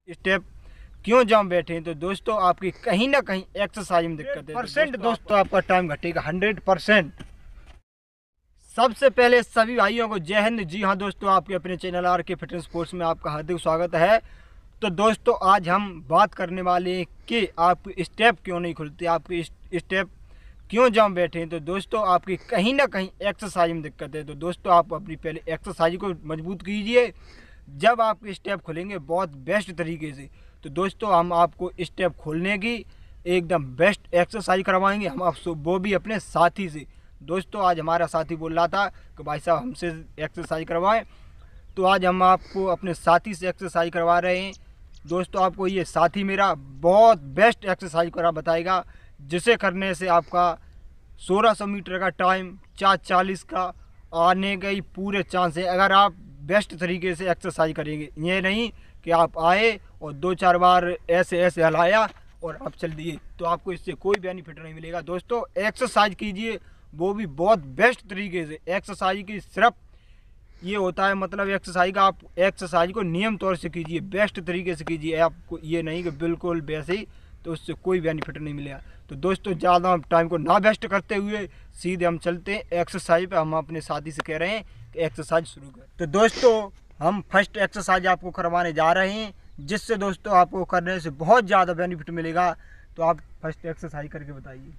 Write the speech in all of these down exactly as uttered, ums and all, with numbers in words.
Step क्यों जाम बैठे हैं, तो दोस्तों आपकी कहीं ना कहीं एक्सरसाइज में दिक्कत है। परसेंट दोस्तों आपका टाइम घटेगा हंड्रेड परसेंट। सबसे पहले सभी भाइयों को जय हिंद। जी हाँ दोस्तों, आपके अपने channel R K fitness sports में आपका हार्दिक स्वागत है। तो दोस्तों आज हम बात करने वाले हैं कि आपके स्टेप क्यों नहीं खुलते, आपके स्टेप क्यों जाम बैठे हैं। तो दोस्तों आपकी कहीं ना कहीं एक्सरसाइज में दिक्कत है। तो दोस्तों आप अपनी पहले एक्सरसाइज को मजबूत कीजिए, जब आपके स्टेप खुलेंगे बहुत बेस्ट तरीके से। तो दोस्तों हम आपको स्टेप खोलने की एकदम बेस्ट एक्सरसाइज करवाएंगे, हम आप वो भी अपने साथी से। दोस्तों आज हमारा साथी बोल रहा था कि भाई साहब हमसे एक्सरसाइज करवाएं, तो आज हम आपको अपने साथी से एक्सरसाइज करवा रहे हैं। दोस्तों आपको ये साथी मेरा बहुत बेस्ट एक्सरसाइज करा बताएगा, जिसे करने से आपका सोलह सौ मीटर का टाइम चार चालीस का आने का ही पूरे चांस है, अगर आप बेस्ट तरीके से एक्सरसाइज करेंगे। ये नहीं कि आप आए और दो चार बार ऐसे ऐसे हलाया और आप चल दिए, तो आपको इससे कोई बेनिफिट नहीं मिलेगा। दोस्तों एक्सरसाइज कीजिए, वो भी बहुत बेस्ट तरीके से। एक्सरसाइज की सिर्फ ये होता है मतलब एक्सरसाइज का, आप एक्सरसाइज को नियम तौर से कीजिए, बेस्ट तरीके से कीजिए। आपको ये नहीं कि बिल्कुल वैसे ही, तो उससे कोई बेनिफिट नहीं मिलेगा। तो दोस्तों ज़्यादा टाइम को ना वेस्ट करते हुए सीधे हम चलते हैं एक्सरसाइज पे। हम अपने साथी से कह रहे हैं कि एक्सरसाइज शुरू करें। तो दोस्तों हम फर्स्ट एक्सरसाइज आपको करवाने जा रहे हैं, जिससे दोस्तों आपको करने से बहुत ज़्यादा बेनिफिट मिलेगा। तो आप फर्स्ट एक्सरसाइज करके बताइए।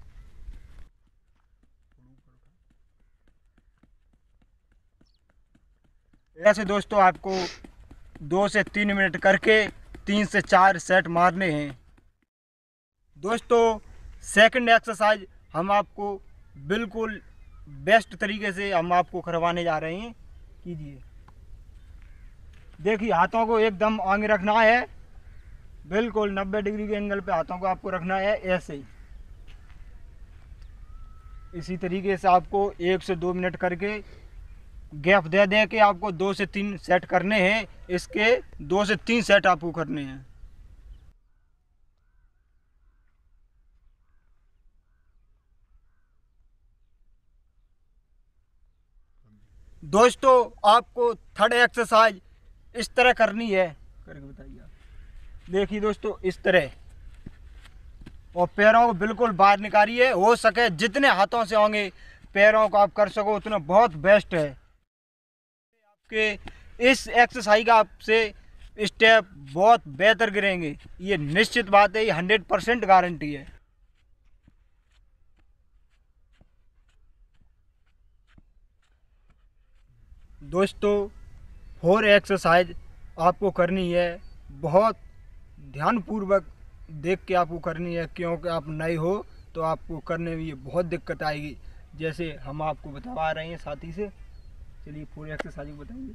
ऐसे दोस्तों आपको दो से तीन मिनट करके तीन से चार सेट मारने हैं। दोस्तों सेकंड एक्सरसाइज हम आपको बिल्कुल बेस्ट तरीके से हम आपको करवाने जा रहे हैं। कीजिए, देखिए हाथों को एकदम आगे रखना है, बिल्कुल नब्बे डिग्री के एंगल पे हाथों को आपको रखना है, ऐसे ही। इसी तरीके से आपको एक से दो मिनट करके गैप दे दे के आपको दो से तीन सेट करने हैं। इसके दो से तीन सेट आपको करने हैं। दोस्तों आपको थर्ड एक्सरसाइज इस तरह करनी है, करके बताइए आप। देखिए दोस्तों इस तरह, और पैरों को बिल्कुल बाहर निकालिए, हो सके जितने हाथों से होंगे पैरों को आप कर सको उतना बहुत बेस्ट है। आपके इस एक्सरसाइज का आपसे स्टेप बहुत बेहतर गिरेंगे, ये निश्चित बात है, ये हंड्रेड परसेंट गारंटी है। दोस्तों फोर एक्सरसाइज आपको करनी है, बहुत ध्यानपूर्वक देख के आपको करनी है, क्योंकि आप नए हो तो आपको करने में ये बहुत दिक्कत आएगी, जैसे हम आपको बता रहे हैं साथी से। चलिए फोर एक्सरसाइज बताइए।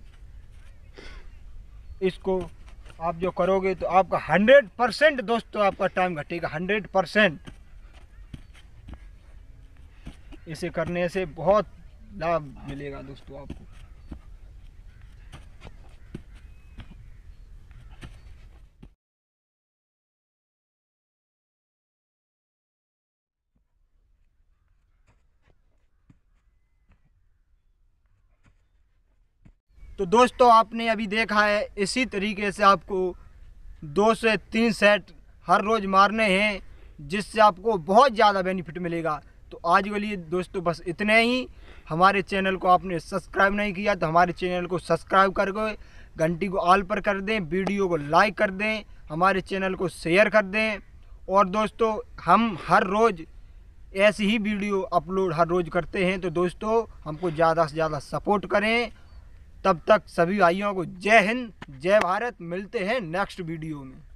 इसको आप जो करोगे तो आपका हंड्रेड परसेंट दोस्तों आपका टाइम घटेगा, हंड्रेड परसेंट। इसे करने से बहुत लाभ मिलेगा दोस्तों आपको। तो दोस्तों आपने अभी देखा है, इसी तरीके से आपको दो से तीन सेट हर रोज़ मारने हैं, जिससे आपको बहुत ज़्यादा बेनिफिट मिलेगा। तो आज के लिए दोस्तों बस इतने ही। हमारे चैनल को आपने सब्सक्राइब नहीं किया तो हमारे चैनल को सब्सक्राइब करके घंटी को ऑल पर कर दें, वीडियो को लाइक कर दें, हमारे चैनल को शेयर कर दें। और दोस्तों हम हर रोज़ ऐसी ही वीडियो अपलोड हर रोज़ करते हैं, तो दोस्तों हमको ज़्यादा से ज़्यादा सपोर्ट करें। तब तक सभी भाइयों को जय हिंद, जय भारत। मिलते हैं नेक्स्ट वीडियो में।